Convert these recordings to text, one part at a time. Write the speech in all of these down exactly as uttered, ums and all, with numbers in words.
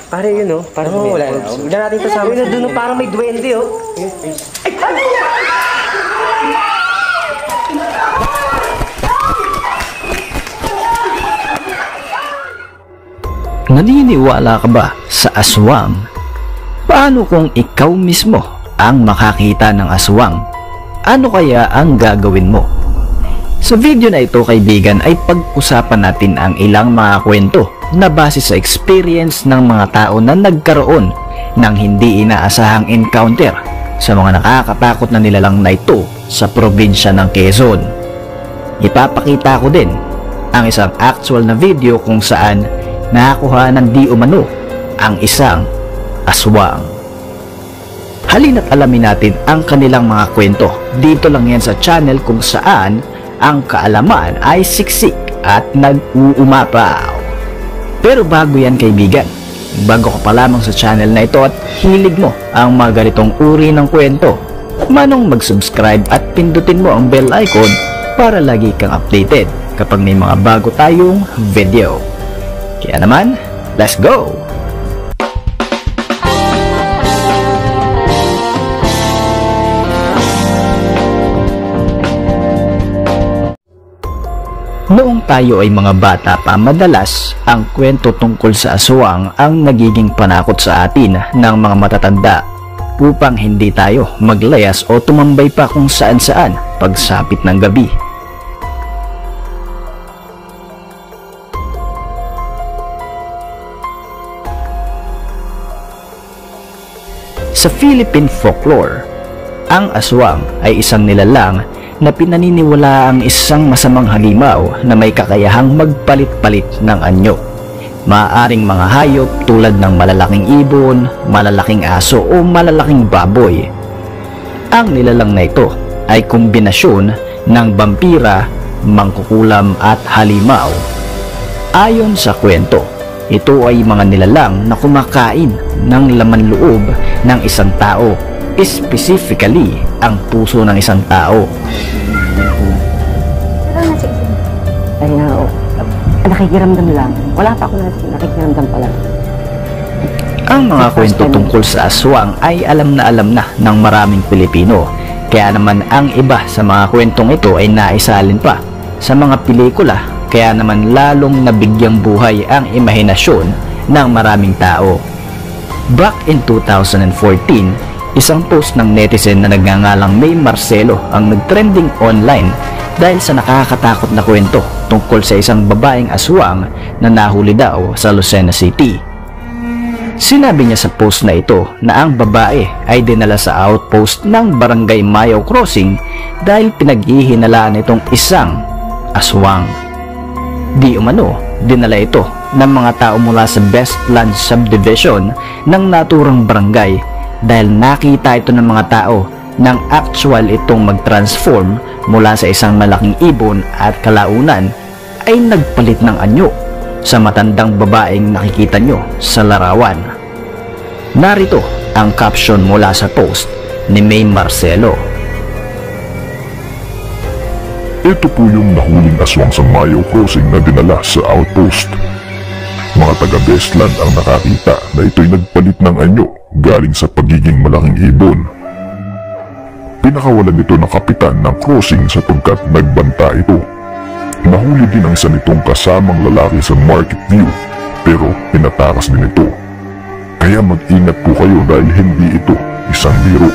Pare yun oh. Pare Oo, wala na. Huwag na natin kasama. Yun na doon oh, parang may duwende oh. Ay, ano yan? Naniniwala ka ba sa aswang? Paano kung ikaw mismo ang makakita ng aswang? Ano kaya ang gagawin mo? Sa video na ito kaibigan ay pag-usapan natin ang ilang mga kwento na base sa experience ng mga tao na nagkaroon ng hindi inaasahang encounter sa mga nakakatakot na nilalang na ito sa probinsya ng Quezon. Ipapakita ko din ang isang actual na video kung saan nakakuha ng di umano ang isang aswang. Halina't alamin natin ang kanilang mga kwento. Dito lang yan sa channel kung saan ang kaalaman ay siksik at nag-uumapaw. Pero bago yan kaibigan, bago ka pa lamang sa channel na ito at hilig mo ang mga ganitong uri ng kwento, manong mag-subscribe at pindutin mo ang bell icon para lagi kang updated kapag may mga bago tayong video. Kaya naman, let's go! Noong tayo ay mga bata pa, madalas ang kwento tungkol sa aswang ang nagiging panakot sa atin ng mga matatanda upang hindi tayo maglayas o tumambay pa kung saan saan pagsapit ng gabi. Sa Philippine folklore, ang aswang ay isang nilalang na pinaniniwala ang isang masamang halimaw na may kakayahang magpalit-palit ng anyo. Maaaring mga hayop tulad ng malalaking ibon, malalaking aso o malalaking baboy. Ang nilalang na ito ay kombinasyon ng vampira, mangkukulam at halimaw. Ayon sa kwento, ito ay mga nilalang na kumakain ng laman loob ng isang tao, specifically ang puso ng isang tao. Ay, oo. Nakikiramdam lang. Wala pa ako na nakikiramdam pala. Ang mga kwento tungkol sa aswang ay alam na alam na ng maraming Pilipino. Kaya naman ang iba sa mga kwentong ito ay naisalin pa sa mga pelikula. Kaya naman lalong nabigyang buhay ang imahinasyon ng maraming tao. Back in two thousand fourteen, isang post ng netizen na nagngangalang May Marcelo ang nagtrending online dahil sa nakakatakot na kwento tungkol sa isang babaeng aswang na nahuli daw sa Lucena City. Sinabi niya sa post na ito na ang babae ay dinala sa outpost ng Barangay Mayaw Crossing dahil pinaghihinalaan itong isang aswang. Di umano, dinala ito ng mga tao mula sa Bestland Subdivision ng naturang barangay dahil nakita ito ng mga tao nang actual itong mag-transform mula sa isang malaking ibon at kalaunan ay nagpalit ng anyo sa matandang babaeng nakikita nyo sa larawan. Narito ang caption mula sa post ni May Marcelo. Ito po yung nahuling aswang sa Mayaw Crossing na dinala sa outpost. Mga taga-Bestland ang nakakita na ito'y nagpalit ng anyo galing sa pagiging malaking ibon. Pinakawalan ito ng kapitan ng crossing sapagkat nagbanta ito. Nahuli din ang isa nitong kasamang lalaki sa Market View pero pinatakas din ito. Kaya mag-ingat po kayo dahil hindi ito isang biro.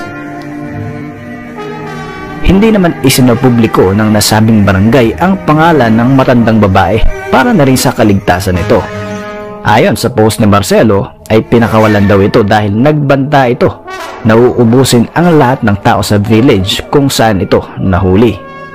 Hindi naman isinapubliko ng nasabing barangay ang pangalan ng matandang babae para na rin sa kaligtasan nito. Ayon sa post ni Marcelo ay pinakawalan daw ito dahil nagbanta ito na uubusin ang lahat ng tao sa village kung saan ito nahuli.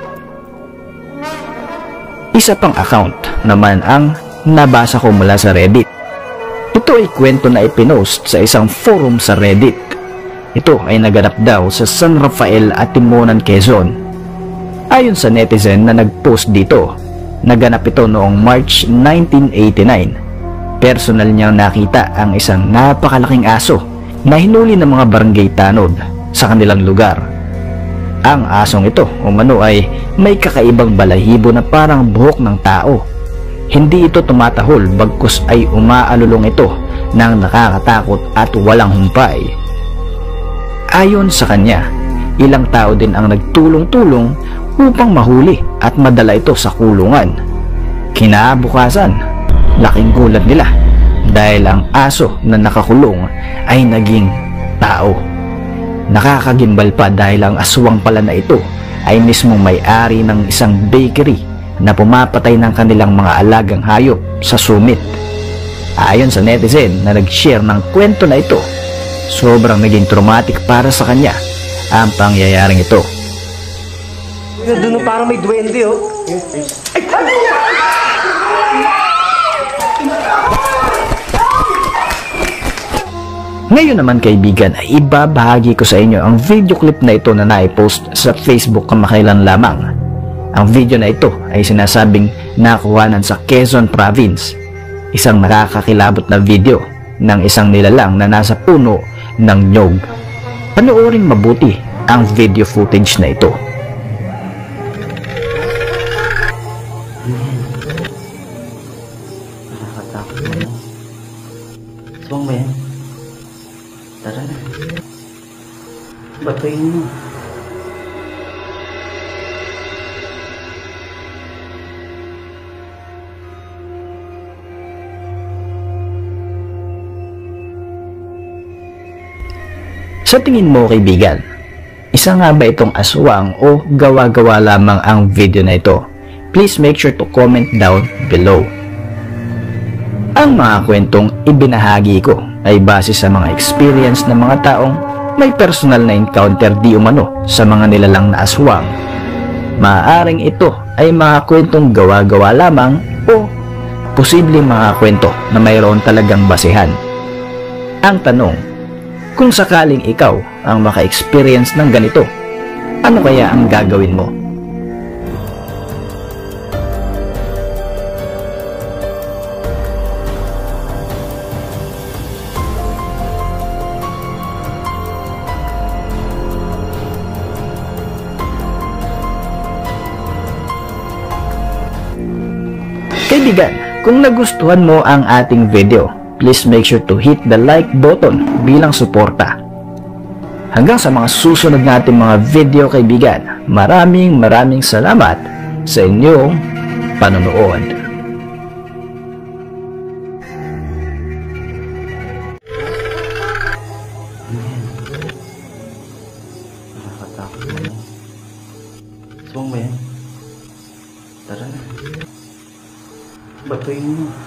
Isa pang account naman ang nabasa ko mula sa Reddit. Ito ay kwento na ipinost sa isang forum sa Reddit. Ito ay naganap daw sa San Rafael at Timonan, Quezon. Ayon sa netizen na nagpost dito, naganap ito noong March nineteen eighty-nine. Personal niyang nakita ang isang napakalaking aso na hinuli ng mga barangay tanod sa kanilang lugar. Ang asong ito umano ay may kakaibang balahibo na parang buhok ng tao. Hindi ito tumatahol bagkus ay umaalulong ito ng nakakatakot at walang humpay. Ayon sa kanya, ilang tao din ang nagtulong-tulong upang mahuli at madala ito sa kulungan. Kinabukasan, laking gulat nila dahil ang aso na nakakulong ay naging tao. Nakakagimbal pa dahil ang aswang pala na ito ay mismong may-ari ng isang bakery na pumapatay ng kanilang mga alagang hayop sa sumit. Ayon sa netizen na nag-share ng kwento na ito, sobrang naging traumatic para sa kanya ang pangyayaring ito. Doon parang may duwende, oh. Ngayon naman kaibigan ay ibabahagi ko sa inyo ang video clip na ito na naipost sa Facebook kamakailan lamang. Ang video na ito ay sinasabing nakuhanan sa Quezon Province. Isang nakakakilabot na video ng isang nilalang na nasa puno ng nyog. Panoorin mabuti ang video footage na ito. Nakakatakot mo yan. Aswang ba yan? Tara na. Batuin mo. Sa tingin mo kaibigan, isa nga ba itong aswang o gawa-gawa lamang ang video na ito? Please make sure to comment down below. Ang mga kwentong ibinahagi ko ay base sa mga experience ng mga taong may personal na encounter di umano sa mga nilalang na aswang. Maaaring ito ay mga kwentong gawa-gawa lamang o posibleng mga kwento na mayroon talagang basehan. Ang tanong, kung sakaling ikaw ang maka-experience ng ganito, ano kaya ang gagawin mo? Kaibigan, kung nagustuhan mo ang ating video, please make sure to hit the like button bilang suporta. Hanggang sa mga susunod nating mga video kaibigan, maraming maraming salamat sa inyong panonood. Nakakatakot mo yan. Aswang ba yan? Tara na. Batuin mo.